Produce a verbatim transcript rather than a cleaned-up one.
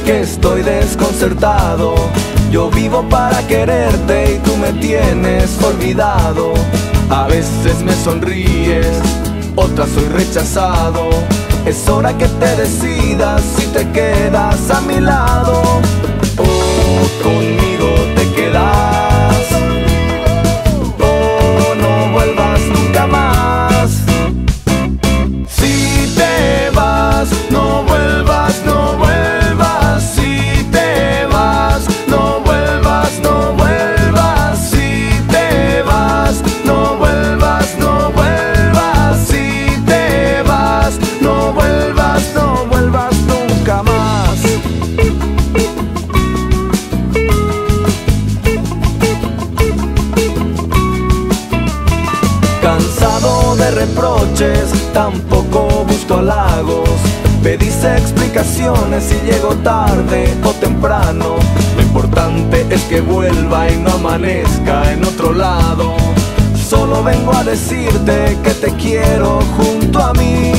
que estoy desconcertado. Yo vivo para quererte y tú me tienes olvidado. A veces me sonríes, otras soy rechazado. Es hora que te decidas si te quedas a mi lado o conmigo te quedas, o no vuelvas nunca más. Si te vas, no vuelvas, no vuelvas. Si te vas, no vuelvas, no vuelvas. Si te vas, no vuelvas, no vuelvas. Si te vas, no vuelvas, no vuelvas nunca más. Cansado de reproches, tampoco busco halagos. Pediste explicaciones y llego tarde o temprano. Lo importante es que vuelva y no amanezca en otro lado. Solo vengo a decirte que te quiero junto a mí.